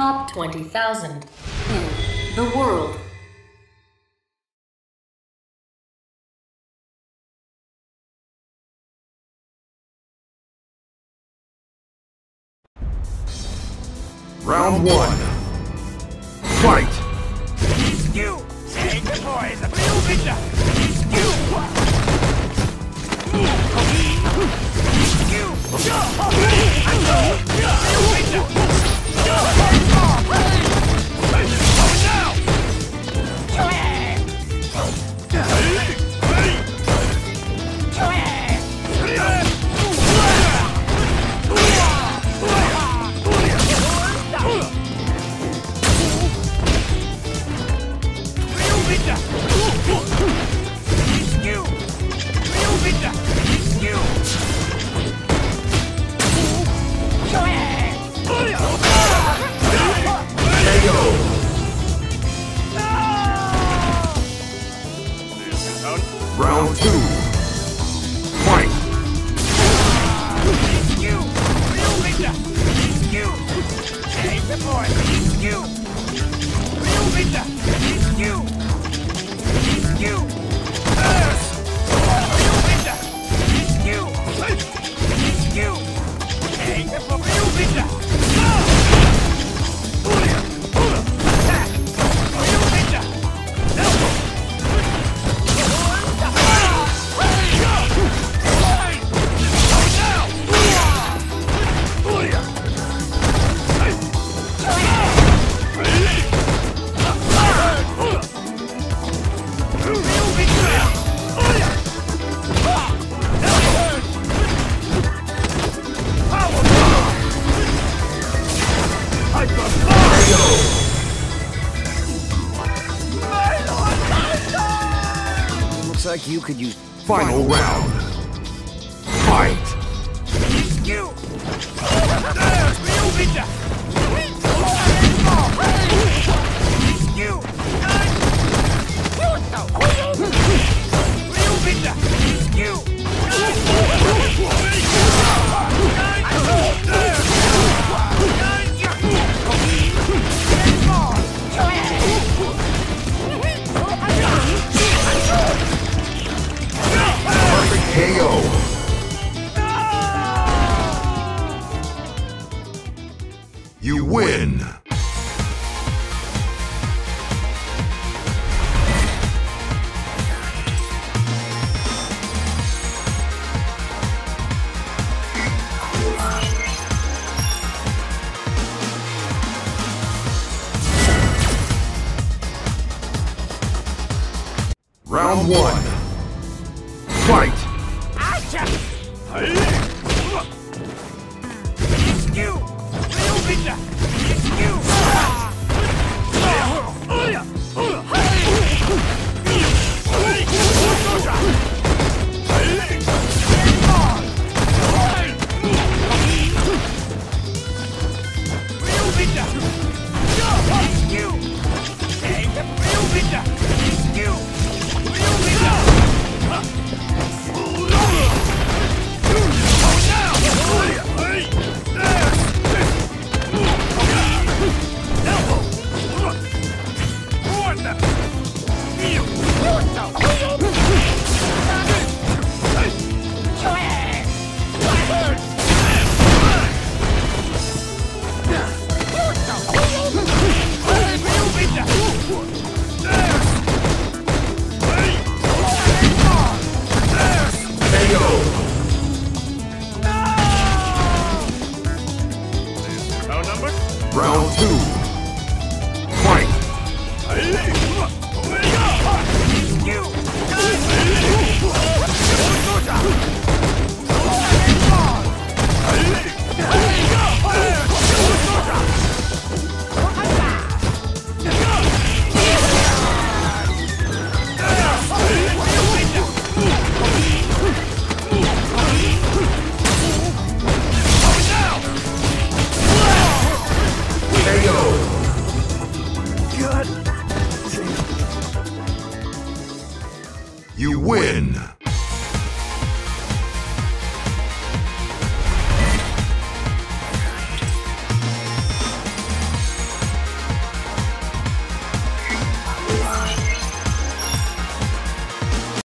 top 20,000 in the world. Round one. Fight! You! Take the boys! A real ninja! You! Round two. Fight! You! Real ninja! You! Take the boy! You! Real ninja! You! You! Real ninja! You! You! Take the boy! Real ninja! Attack! Real ninja! Looks like you could use Final round. Fight! You! There's real ninja! You! Real ninja! You! Perfect KO. You win. Round one. Fight! Acha!